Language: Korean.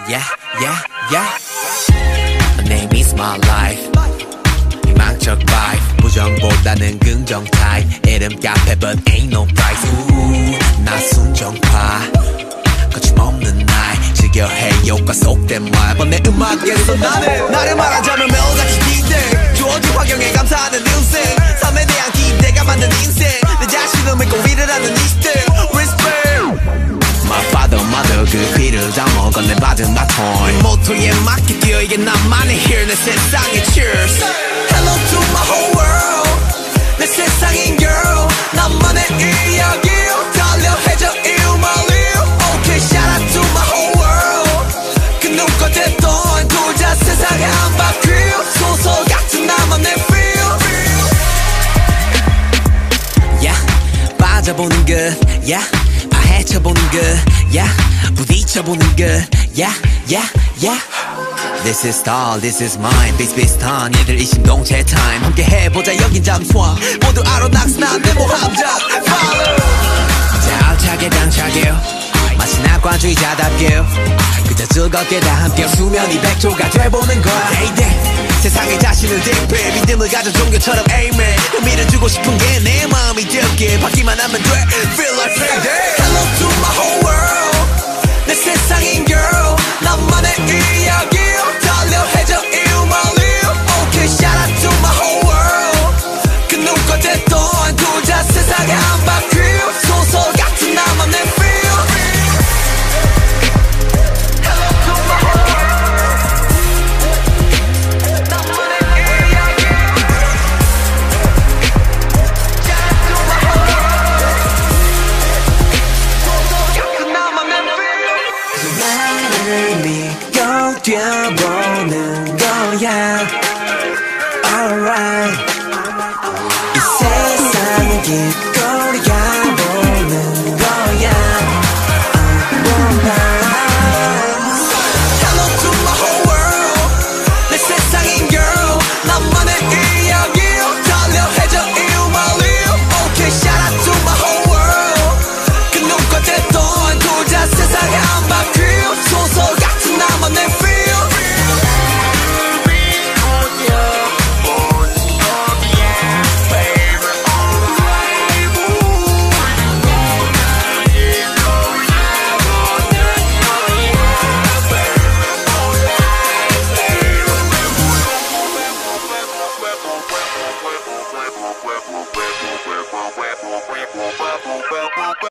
Yeah, yeah, yeah. My name is my life. 희망적 vibe. 부정보다는 긍정 type. 이름 카페 but ain't no price. 나 순정파. 거침없는 나이. 즐겨해 효과 속된 말. 내 음악에서 나를 말하자면 매일같이 기대. 주어진 환경에 감사하는 인생. 삶에 대한 기대가 만든 인생. 내 자신을 믿고 일을 하는 이 시대. Respect. My father, mother 그 피를 담아 건네받은 바톤 모토에 맞게 뛰어 이게 나만의 here 내 세상의 cheers. Hello to my whole world. 내 세상인 girl. 나만의 이야기 달려 해줘 my live. Okay, shout out to my whole world. 그 누가 됐던 돌자 세상의 한 바퀴 소설 같은 나만의 feel. Yeah, 빠져보는 것 yeah. 헤쳐보는 것, yeah. 부딪혀보는 것, yeah, yeah, yeah. This is star, this is mine. 비슷비슷한 얘들 이 신동체 time. 함께 해보자 여긴 잠수함. 모두 알아 낙선한 내 모함자. Follow. 자 알차게 당차게 마치 낙관주의자답게 그저 즐겁게 다 함께 수면이 백조가 돼보는 거야. Day day. 세상에 자신을 대입해 믿음을 가져 종교처럼 amen. 의미를 주고 싶은 게 내 마음이 되게 받기만 하면 돼. Feel like payday. Hello to my whole world. 내 세상인 girl. 나만의 이야기 달려 해줘 my live. Okay, shout out to my whole world. 그 누가 됐던 돌자 세상의 한 바퀴 소설 같은 나만의 feel. 뛰어보는 거야. Alright.